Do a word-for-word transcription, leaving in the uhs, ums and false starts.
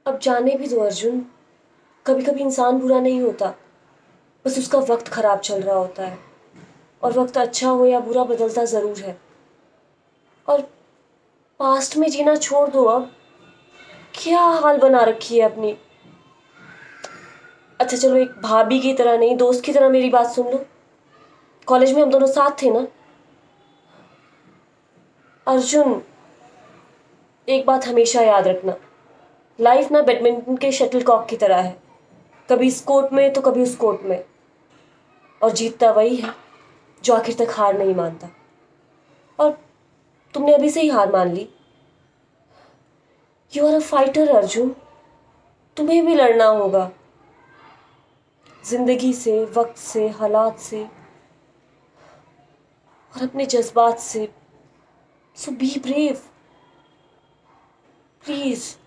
अब जाने भी दो अर्जुन। कभी कभी इंसान बुरा नहीं होता, बस उसका वक्त खराब चल रहा होता है। और वक्त अच्छा हो या बुरा बदलता ज़रूर है। और पास्ट में जीना छोड़ दो अब। क्या हाल बना रखी है अपनी। अच्छा चलो, एक भाभी की तरह नहीं, दोस्त की तरह मेरी बात सुन लो। कॉलेज में हम दोनों साथ थे ना अर्जुन। एक बात हमेशा याद रखना, लाइफ ना बैडमिंटन के शटलकॉक की तरह है। कभी इस कोर्ट में तो कभी उस कोर्ट में। और जीतता वही है जो आखिर तक हार नहीं मानता। और तुमने अभी से ही हार मान ली। You are a fighter Arjun. तुम्हें भी लड़ना होगा, जिंदगी से, वक्त से, हालात से और अपने जज्बात से। So be brave please.